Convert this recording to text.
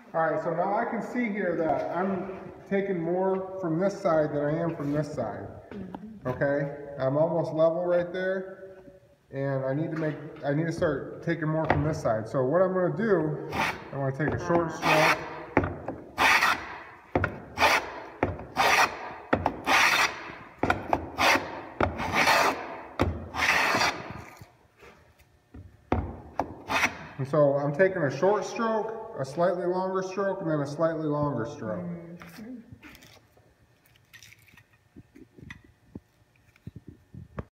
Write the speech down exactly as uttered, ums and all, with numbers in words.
All right, so now I can see here that I'm taking more from this side than I am from this side. Okay, I'm almost level right there, and I need to make, I need to start taking more from this side. So what I'm going to do, I'm going to take a short stroke. And so I'm taking a short stroke, a slightly longer stroke, and then a slightly longer stroke.